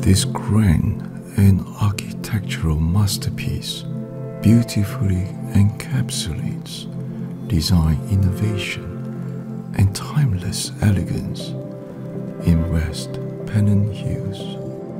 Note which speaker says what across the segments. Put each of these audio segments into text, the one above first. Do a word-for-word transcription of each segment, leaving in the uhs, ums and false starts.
Speaker 1: This grand and architectural masterpiece beautifully encapsulates design innovation and timeless elegance in West Pennant Hills.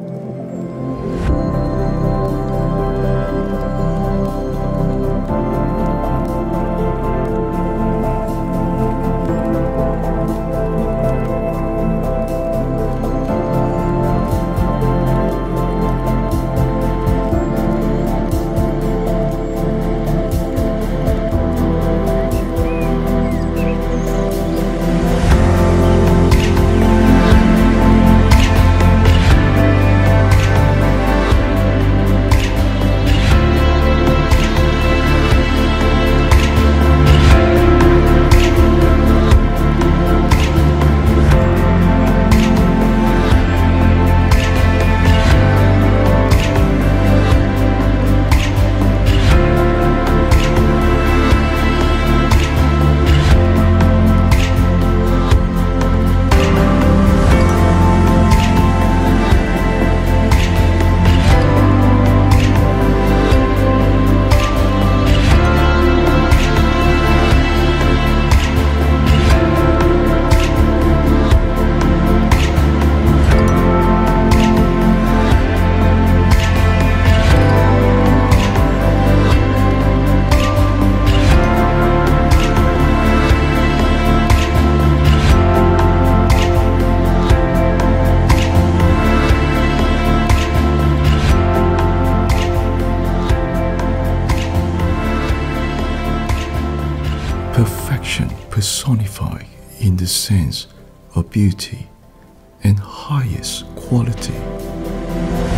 Speaker 1: Perfection personified in the sense of beauty and highest quality.